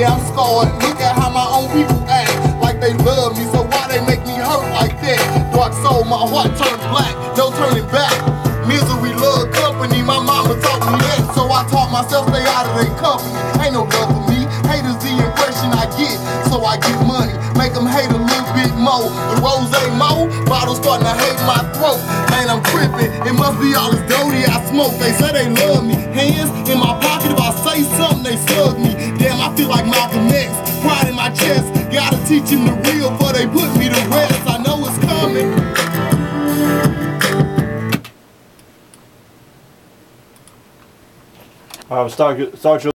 Yeah, I'm scarred. Look at how my own people act, like they love me, so why they make me hurt like that? Dark soul, my heart turned black, no turning back. Misery love company, my mama taught me that, so I taught myself stay out of their company. Ain't no love for me, hate is the impression I get, so I get money, make them hate a little bit more. The rose ain't more, bottles starting to hate my throat. Man, I'm tripping, it must be all this doty I smoke. They say they love me, hands in my pocket, if I say something they slug me. Damn, I feel like Malcolm X, pride in my chest. Gotta teach them the real before they put me to rest. I know it's coming. Start your